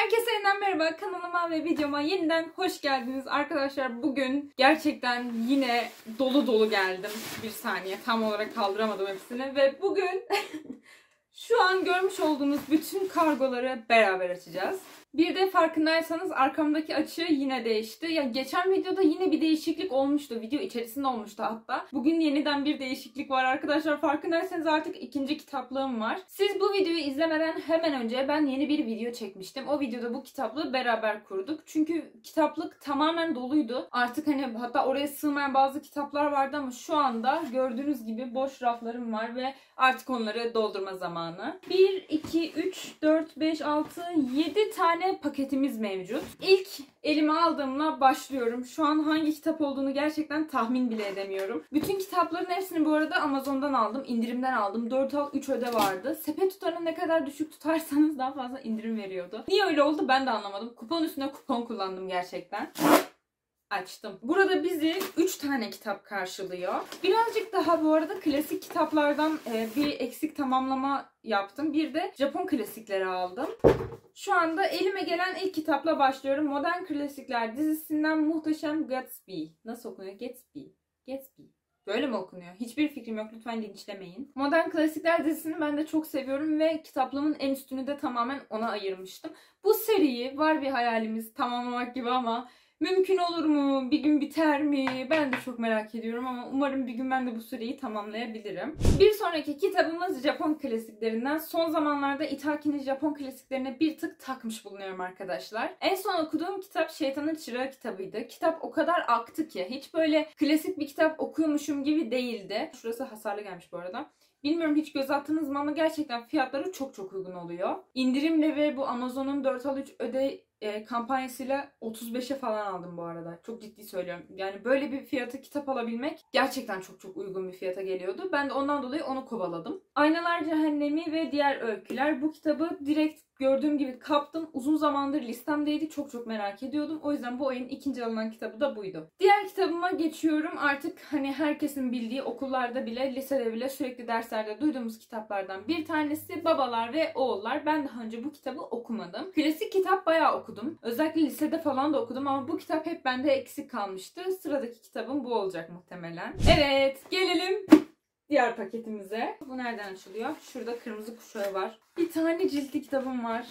Herkese yeniden merhaba, kanalıma ve videoma yeniden hoş geldiniz. Arkadaşlar bugün gerçekten yine dolu dolu geldim. Bir saniye, tam olarak kaldıramadım hepsini. Ve bugün şu an görmüş olduğunuz bütün kargoları beraber açacağız. Bir de farkındaysanız arkamdaki açı yine değişti. Ya geçen videoda yine bir değişiklik olmuştu. Video içerisinde olmuştu hatta. Bugün yeniden bir değişiklik var arkadaşlar. Farkındaysanız artık ikinci kitaplığım var. Siz bu videoyu izlemeden hemen önce ben yeni bir video çekmiştim. O videoda bu kitaplığı beraber kurduk. Çünkü kitaplık tamamen doluydu. Artık hatta oraya sığmayan bazı kitaplar vardı ama şu anda gördüğünüz gibi boş raflarım var ve artık onları doldurma zamanı. 1, 2, 3, 4, 5, 6, 7 tane paketimiz mevcut. İlk elime aldığımla başlıyorum. Şu an hangi kitap olduğunu gerçekten tahmin bile edemiyorum. Bütün kitapların hepsini bu arada Amazon'dan aldım. İndirimden aldım. 4 al 3 öde vardı. Sepet tutarını ne kadar düşük tutarsanız daha fazla indirim veriyordu. Niye öyle oldu ben de anlamadım. Kupon üstüne kupon kullandım gerçekten. Açtım. Burada bizi 3 tane kitap karşılıyor. Birazcık daha bu arada klasik kitaplardan bir eksik tamamlama yaptım. Bir de Japon klasikleri aldım. Şu anda elime gelen ilk kitapla başlıyorum. Modern Klasikler dizisinden Muhteşem Gatsby. Nasıl okunuyor? Gatsby. Böyle mi okunuyor? Hiçbir fikrim yok. Lütfen linçlemeyin. Modern Klasikler dizisini ben de çok seviyorum ve kitaplığımın en üstünü de tamamen ona ayırmıştım. Bu seriyi var bir hayalimiz tamamlamak gibi ama mümkün olur mu? Bir gün biter mi? Ben de çok merak ediyorum ama umarım bir gün ben de bu süreyi tamamlayabilirim. Bir sonraki kitabımız Japon klasiklerinden. Son zamanlarda Itaki'nin Japon klasiklerine bir tık takmış bulunuyorum arkadaşlar. En son okuduğum kitap Şeytanın Çırağı kitabıydı. Kitap o kadar aktı ki hiç böyle klasik bir kitap okuyormuşum gibi değildi. Şurası hasarlı gelmiş bu arada. Bilmiyorum hiç göz attınız mı ama gerçekten fiyatları çok uygun oluyor. İndirimle ve bu Amazon'un 4 al 3 öde kampanyasıyla 35'e falan aldım bu arada. Çok ciddi söylüyorum. Yani böyle bir fiyata kitap alabilmek gerçekten çok uygun bir fiyata geliyordu. Ben de ondan dolayı onu kovaladım. Aynalar Cehennemi ve Diğer Öyküler. Bu kitabı direkt gördüğüm gibi kaptım. Uzun zamandır listemdeydi. Çok merak ediyordum. O yüzden bu ayın ikinci alınan kitabı da buydu. Diğer kitabıma geçiyorum. Artık herkesin bildiği, okullarda bile, lisede bile sürekli derslerde duyduğumuz kitaplardan bir tanesi Babalar ve Oğullar. Ben daha önce bu kitabı okumadım. Klasik kitap bayağı okudum. Özellikle lisede falan da okudum ama bu kitap hep bende eksik kalmıştı. Sıradaki kitabım bu olacak muhtemelen. Evet, gelelim diğer paketimize. Bu nereden açılıyor? Şurada kırmızı kuşağı var. Bir tane ciltli kitabım var.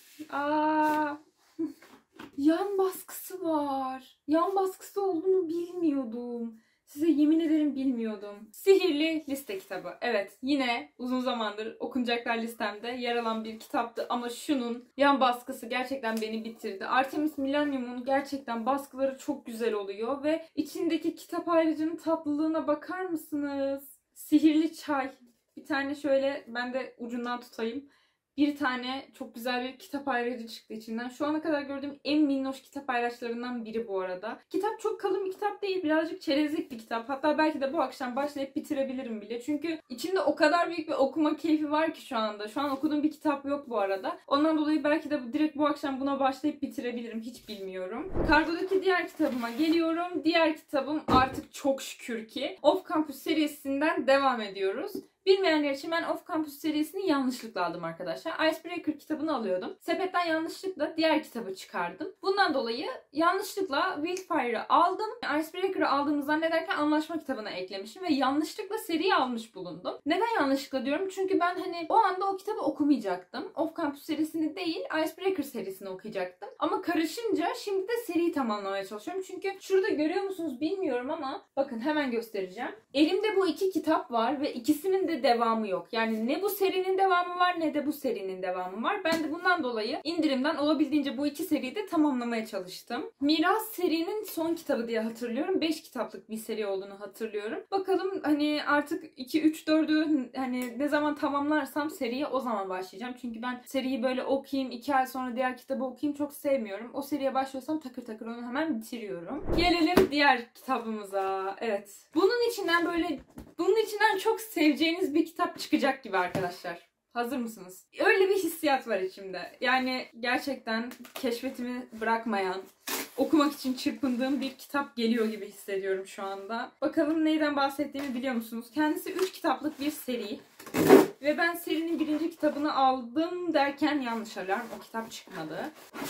Yan baskısı var. Yan baskısı olduğunu bilmiyordum. Size yemin ederim bilmiyordum. Sihirli Liste kitabı. Evet, yine uzun zamandır okunacaklar listemde yer alan bir kitaptı ama şunun yan baskısı gerçekten beni bitirdi. Artemis Millennium'un gerçekten baskıları çok güzel oluyor ve içindeki kitap ayrıcının tatlılığına bakar mısınız? Sihirli çay. Bir tane şöyle ben de ucundan tutayım. Bir tane çok güzel bir kitap ayracı çıktı içinden. Şu ana kadar gördüğüm en minnoş kitap ayraçlarından biri bu arada. Kitap çok kalın bir kitap değil. Birazcık çerezlik bir kitap. Hatta belki de bu akşam başlayıp bitirebilirim bile. Çünkü içinde o kadar büyük bir okuma keyfi var ki şu anda. Şu an okuduğum bir kitap yok bu arada. Ondan dolayı belki de direkt bu akşam buna başlayıp bitirebilirim. Hiç bilmiyorum. Kargodaki diğer kitabıma geliyorum. Diğer kitabım artık çok şükür ki Off Campus serisinden devam ediyoruz. Bilmeyenler için ben Off Campus serisini yanlışlıkla aldım arkadaşlar. Icebreaker kitabını alıyordum. Sepetten yanlışlıkla diğer kitabı çıkardım. Bundan dolayı yanlışlıkla Wildfire'ı aldım. Icebreaker'ı aldığımı zannederken Anlaşma kitabına eklemişim ve yanlışlıkla seriyi almış bulundum. Neden yanlışlıkla diyorum? Çünkü ben o anda o kitabı okumayacaktım. Off Campus serisini değil, Icebreaker serisini okuyacaktım. Ama karışınca şimdi de seriyi tamamlamaya çalışıyorum. Çünkü şurada görüyor musunuz bilmiyorum ama bakın hemen göstereceğim. Elimde bu iki kitap var ve ikisinin de devamı yok. Yani ne bu serinin devamı var ne de bu serinin devamı var. Ben de bundan dolayı indirimden olabildiğince bu iki seriyi de tamamlamaya çalıştım. Miras serinin son kitabı diye hatırlıyorum. 5 kitaplık bir seri olduğunu hatırlıyorum. Bakalım artık 2, 3, 4'ü ne zaman tamamlarsam seriye o zaman başlayacağım. Çünkü ben seriyi böyle okuyayım 2 ay sonra diğer kitabı okuyayım çok sevmiyorum. O seriye başlıyorsam takır onu hemen bitiriyorum. Gelelim diğer kitabımıza. Evet. Bunun içinden çok seveceğiniz bir kitap çıkacak gibi arkadaşlar. Hazır mısınız? Öyle bir hissiyat var içimde. Yani gerçekten keşfetimi bırakmayan, okumak için çırpındığım bir kitap geliyor gibi hissediyorum şu anda. Bakalım neyden bahsettiğimi biliyor musunuz? Kendisi 3 kitaplık bir seri. Ve ben serinin 1. kitabını aldım derken yanlış alarm. O kitap çıkmadı.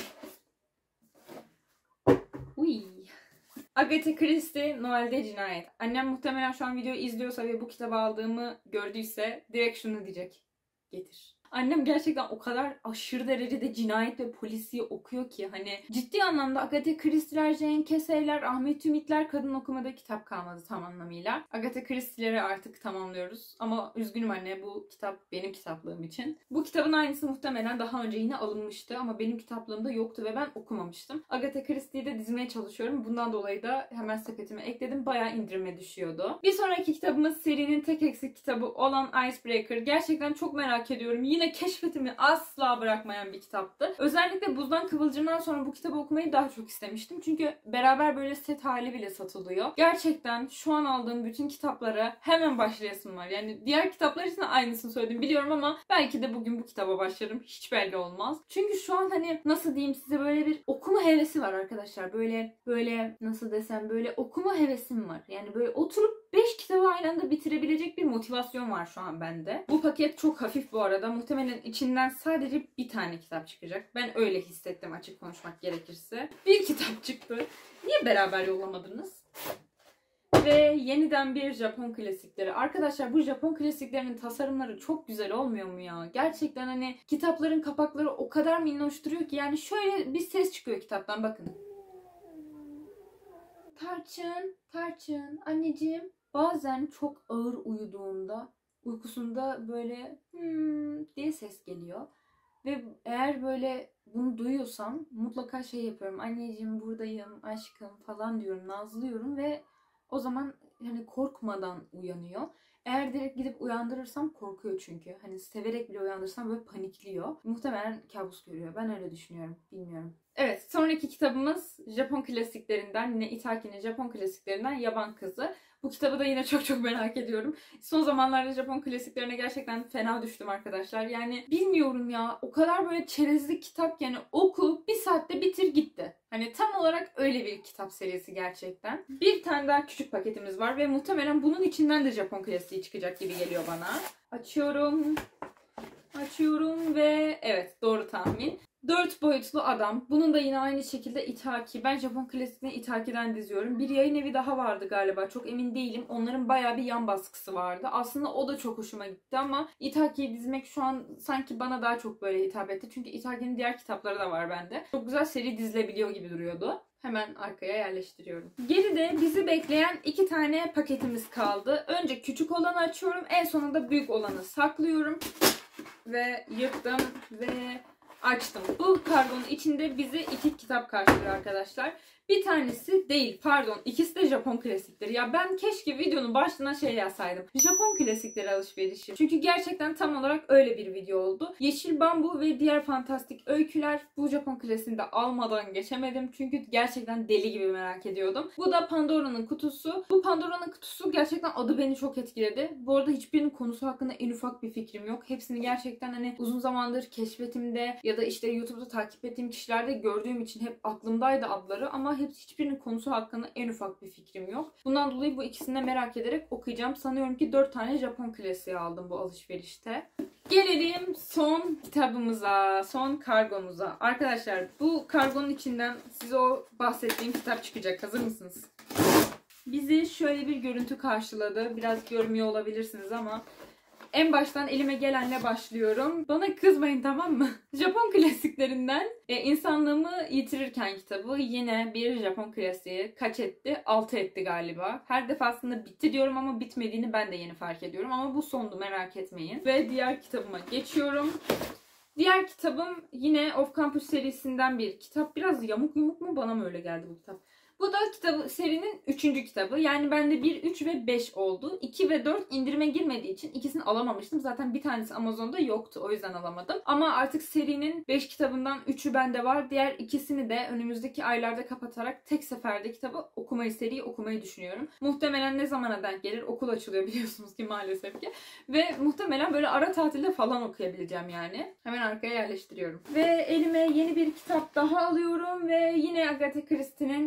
Uy. Agatha Christie, Noel'de Cinayet. Annem muhtemelen şu an videoyu izliyorsa ve bu kitabı aldığımı gördüyse direkt şunu diyecek: getir. Annem gerçekten o kadar aşırı derecede cinayet ve polisiye okuyor ki hani ciddi anlamda Agatha Christie'ler, Jane Casey'ler, Ahmet Ümit'ler kadın okumada kitap kalmadı tam anlamıyla. Agatha Christie'leri artık tamamlıyoruz. Ama üzgünüm anne, bu kitap benim kitaplığım için. Bu kitabın aynısı muhtemelen daha önce yine alınmıştı ama benim kitaplığımda yoktu ve ben okumamıştım. Agatha Christie'yi de dizmeye çalışıyorum. Bundan dolayı da hemen sepetime ekledim. Bayağı indirime düşüyordu. Bir sonraki kitabımız serinin tek eksik kitabı olan Icebreaker. Gerçekten çok merak ediyorum. Yine keşfetimi asla bırakmayan bir kitaptı. Özellikle Buzdan Kıvılcım'dan sonra bu kitabı okumayı daha çok istemiştim. Çünkü beraber böyle set hali bile satılıyor. Gerçekten şu an aldığım bütün kitaplara hemen başlayasım var. Yani diğer kitaplar için de aynısını söyledim biliyorum ama belki de bugün bu kitaba başlarım. Hiç belli olmaz. Çünkü şu an hani nasıl diyeyim size, böyle bir okuma hevesi var arkadaşlar. Böyle nasıl desem, böyle okuma hevesim var. Yani böyle oturup 5 kitabı aynı anda bitirebilecek bir motivasyon var şu an bende. Bu paket çok hafif bu arada. Muhtemelen içinden sadece bir tane kitap çıkacak. Ben öyle hissettim açık konuşmak gerekirse. Bir kitap çıktı. Niye beraber yollamadınız? Ve yeniden bir Japon klasikleri. Arkadaşlar bu Japon klasiklerinin tasarımları çok güzel olmuyor mu ya? Gerçekten hani kitapların kapakları o kadar minnoş duruyor ki, yani şöyle bir ses çıkıyor kitaptan, bakın. Tarçın, anneciğim. Bazen çok ağır uyuduğumda, uykusunda böyle diye ses geliyor. Ve eğer böyle bunu duyuyorsam mutlaka şey yapıyorum. Anneciğim buradayım, aşkım falan diyorum, nazlıyorum ve o zaman hani korkmadan uyanıyor. Eğer direkt gidip uyandırırsam korkuyor çünkü. Hani severek bile uyandırsam böyle panikliyor. Muhtemelen kabus görüyor. Ben öyle düşünüyorum. Bilmiyorum. Evet, sonraki kitabımız Japon klasiklerinden, yine Itaki'nin Japon klasiklerinden Yaban Kızı. Bu kitabı da yine çok merak ediyorum. Son zamanlarda Japon klasiklerine gerçekten fena düştüm arkadaşlar. Yani bilmiyorum ya, o kadar böyle çerezlik kitap, yani oku bir saatte bitir gitti. Hani tam olarak öyle bir kitap serisi gerçekten. Bir tane daha küçük paketimiz var ve muhtemelen bunun içinden de Japon klasiği çıkacak gibi geliyor bana. Açıyorum ve evet, doğru tahmin. 4 boyutlu adam. Bunun da yine aynı şekilde Itaki. Ben Japon klasiklerini Itaki'den diziyorum. Bir yayın evi daha vardı galiba. Çok emin değilim. Onların bayağı bir yan baskısı vardı. Aslında o da çok hoşuma gitti ama Itaki'yi dizmek şu an sanki bana daha çok böyle hitap etti. Çünkü Itaki'nin diğer kitapları da var bende. Çok güzel seri dizilebiliyor gibi duruyordu. Hemen arkaya yerleştiriyorum. Geride bizi bekleyen 2 tane paketimiz kaldı. Önce küçük olanı açıyorum. En sonunda büyük olanı saklıyorum. Ve yırttım ve açtım. Bu kargonun içinde bizi 2 kitap karşılıyor arkadaşlar. Bir tanesi değil, pardon, ikisi de Japon klasikleri. Ya ben keşke videonun başlığına şey yazsaydım: Japon klasikleri alışverişi. Çünkü gerçekten tam olarak öyle bir video oldu. Yeşil Bambu ve diğer fantastik öyküler. Bu Japon klasiğini de almadan geçemedim. Çünkü gerçekten deli gibi merak ediyordum. Bu da Pandora'nın kutusu. Bu Pandora'nın kutusu gerçekten adı beni çok etkiledi. Bu arada hiçbirinin konusu hakkında en ufak bir fikrim yok. Hepsini gerçekten hani uzun zamandır keşfetimde ya da işte YouTube'da takip ettiğim kişilerde gördüğüm için hep aklımdaydı adları ama hiçbirinin konusu hakkında en ufak bir fikrim yok. Bundan dolayı bu ikisini de merak ederek okuyacağım. Sanıyorum ki 4 tane Japon klasiği aldım bu alışverişte. Gelelim son kitabımıza, son kargomuza. Arkadaşlar bu kargonun içinden size o bahsettiğim kitap çıkacak. Hazır mısınız? Bizi şöyle bir görüntü karşıladı. Biraz görmüyor olabilirsiniz ama en baştan elime gelenle başlıyorum. Bana kızmayın, tamam mı? Japon klasiklerinden İnsanlığımı Yitirirken kitabı. Yine bir Japon klasiği. Kaç etti? 6 etti galiba. Her defasında bitti diyorum ama bitmediğini ben de yeni fark ediyorum. Ama bu sondu, merak etmeyin. Ve diğer kitabıma geçiyorum. Diğer kitabım yine Off Campus serisinden bir kitap. Biraz yamuk yumuk mu? Bana mı öyle geldi bu kitap? Bu da serinin 3. kitabı. Yani bende 1, 3 ve 5 oldu. 2 ve 4 indirime girmediği için ikisini alamamıştım. Zaten bir tanesi Amazon'da yoktu. O yüzden alamadım. Ama artık serinin 5 kitabından 3'ü bende var. Diğer ikisini de önümüzdeki aylarda kapatarak tek seferde kitabı seriyi okumayı düşünüyorum. Muhtemelen ne zamana denk gelir? Okul açılıyor biliyorsunuz ki maalesef ki. Ve muhtemelen böyle ara tatilde falan okuyabileceğim yani. Hemen arkaya yerleştiriyorum. Ve elime yeni bir kitap daha alıyorum ve yine Agatha Christie'nin bir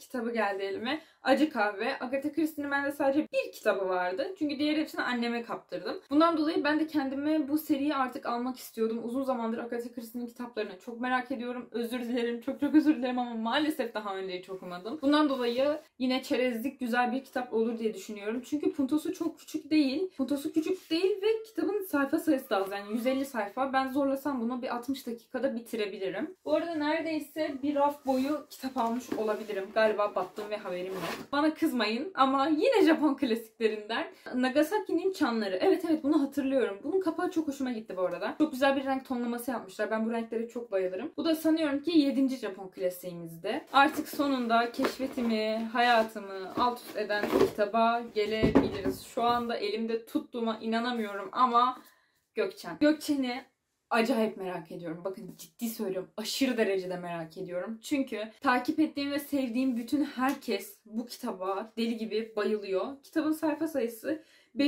kitabı geldi elime. Acı Kahve. Agatha Christie'nin bende sadece bir kitabı vardı. Çünkü diğer hepsini anneme kaptırdım. Bundan dolayı ben de kendime bu seriyi artık almak istiyordum. Uzun zamandır Agatha Christie'nin kitaplarını çok merak ediyorum. Özür dilerim. Çok çok özür dilerim ama maalesef daha önce hiç okumadım. Bundan dolayı yine çerezlik güzel bir kitap olur diye düşünüyorum. Çünkü puntosu çok küçük değil. Puntosu küçük değil ve kitabın sayfa sayısı da az. Yani 150 sayfa. Ben zorlasam bunu bir 60 dakikada bitirebilirim. Bu arada neredeyse bir raf boyu kitap almış olabilirim. Galiba battım ve haberim yok. Bana kızmayın ama yine Japon klasiklerinden Nagasaki'nin Çanları. Evet bunu hatırlıyorum. Bunun kapağı çok hoşuma gitti bu arada. Çok güzel bir renk tonlaması yapmışlar. Ben bu renklere çok bayılırım. Bu da sanıyorum ki 7. Japon klasiğimizde. Artık sonunda keşfetimi, hayatımı alt üst eden kitaba gelebiliriz. Şu anda elimde tuttuğuma inanamıyorum ama Gökçen. Gökçen'i acayip merak ediyorum. Bakın ciddi söylüyorum. Aşırı derecede merak ediyorum. Çünkü takip ettiğim ve sevdiğim bütün herkes bu kitaba deli gibi bayılıyor. Kitabın sayfa sayısı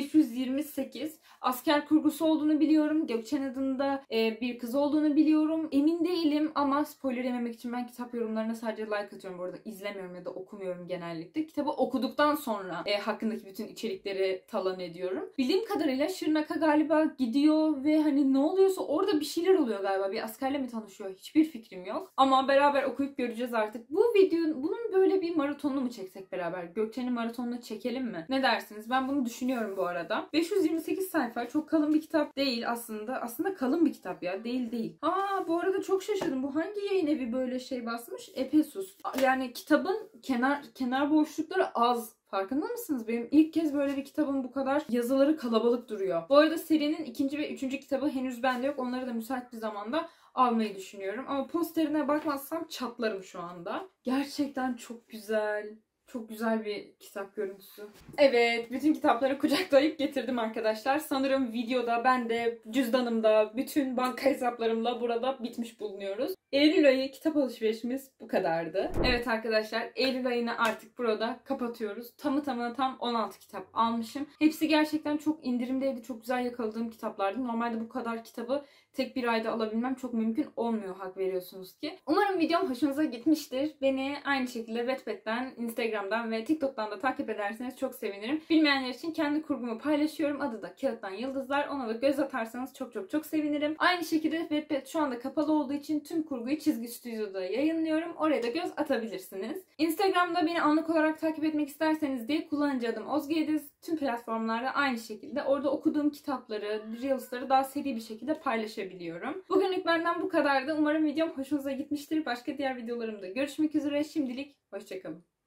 528. Asker kurgusu olduğunu biliyorum. Gökçen adında bir kız olduğunu biliyorum. Emin değilim ama spoiler yememek için ben kitap yorumlarına sadece like atıyorum bu arada. İzlemiyorum ya da okumuyorum genellikle. Kitabı okuduktan sonra hakkındaki bütün içerikleri talan ediyorum. Bildiğim kadarıyla Şırnak'a galiba gidiyor ve hani ne oluyorsa orada bir şeyler oluyor galiba. Bir askerle mi tanışıyor? Hiçbir fikrim yok. Ama beraber okuyup göreceğiz artık. Bunun böyle bir maratonunu mu çeksek beraber? Gökçen'in maratonunu çekelim mi? Ne dersiniz? Ben bunu düşünüyorum bu arada. 528 sayfa çok kalın bir kitap değil aslında. Aslında kalın bir kitap ya. Değil. Bu arada çok şaşırdım. Bu hangi yayın evi böyle şey basmış? Epesus. Yani kitabın kenar boşlukları az. Farkında mısınız? Benim ilk kez böyle bir kitabın bu kadar yazıları kalabalık duruyor. Bu arada serinin 2. ve 3. kitabı henüz bende yok. Onları da müsait bir zamanda almayı düşünüyorum. Ama posterine bakmazsam çatlarım şu anda. Gerçekten çok güzel. Çok güzel bir kitap görüntüsü. Evet, bütün kitapları kucaklayıp getirdim arkadaşlar. Sanırım videoda ben de cüzdanımda, bütün banka hesaplarımla burada bitmiş bulunuyoruz. Eylül ayı kitap alışverişimiz bu kadardı. Evet arkadaşlar, Eylül ayını artık burada kapatıyoruz. Tamı tamına tam 16 kitap almışım. Hepsi gerçekten çok indirimdeydi. Çok güzel yakaladığım kitaplardı. Normalde bu kadar kitabı tek bir ayda alabilmem çok mümkün olmuyor, hak veriyorsunuz ki. Umarım videom hoşunuza gitmiştir. Beni aynı şekilde Wattpad'den, Instagram'dan ve TikTok'tan da takip ederseniz çok sevinirim. Bilmeyenler için kendi kurgumu paylaşıyorum. Adı da Kağıttan Yıldızlar. Ona da göz atarsanız çok sevinirim. Aynı şekilde Wattpad şu anda kapalı olduğu için tüm kurguyu Çizgi Stüdyo'da yayınlıyorum. Oraya da göz atabilirsiniz. Instagram'da beni anlık olarak takip etmek isterseniz diye kullanıcı adım Ozgediz. Tüm platformlarda aynı şekilde. Orada okuduğum kitapları, Reels'ları daha seri bir şekilde paylaşabiliyorum. Bugünlük benden bu kadardı. Umarım videom hoşunuza gitmiştir. Başka diğer videolarımda görüşmek üzere. Şimdilik hoşçakalın.